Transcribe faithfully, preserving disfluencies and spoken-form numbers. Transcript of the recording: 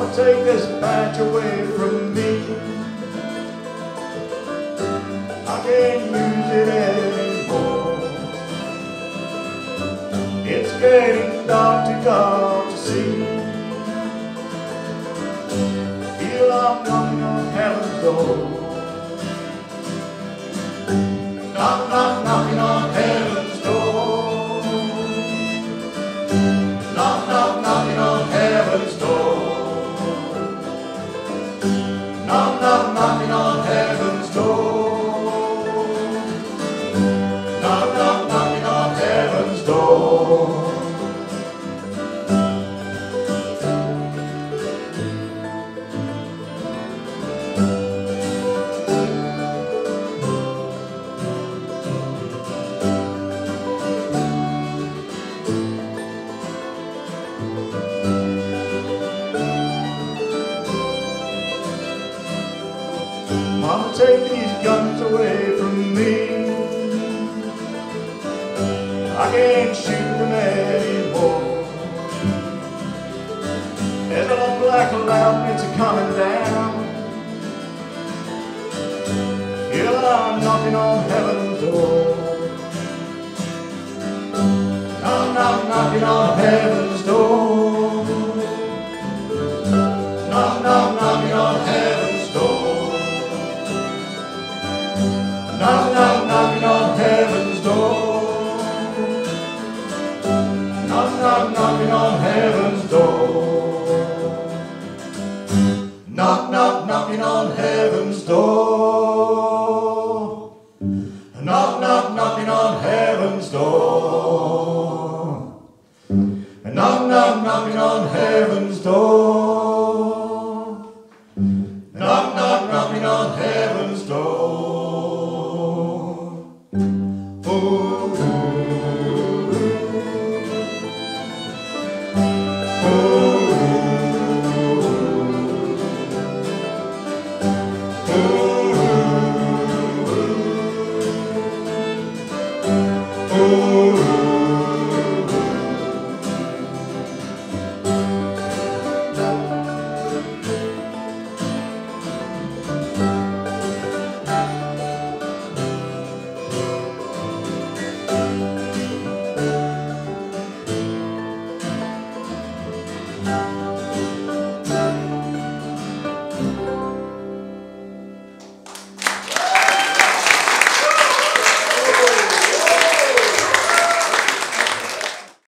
Mama, take this patch away from me. I can't use it anymore. It's getting dark, too dark to see. Feel I'm knocking on heaven's door. Knock, knock, knocking on heaven's door. Knock, knock, knocking on heaven's door. Knock, knock, knocking on heaven's door. Knock, knock, knocking on heaven's door. Mama, take these guns away from me. I can't shoot them anymore. There's a long black cloud, it's coming down. Feel I'm knocking on heaven's door. Knock, knock, knocking on heaven's door. Knock, knock, knocking on heaven's door. Knock, knock, knocking on heaven's door. Knock, knock, knocking on heaven's door. Knock, knock, knocking on heaven's door. Knock, knock, knocking on heaven's door. Knock, knock, knocking on heaven's door. Knock, knock, knocking on heaven's door. Ooh, ooh, ooh.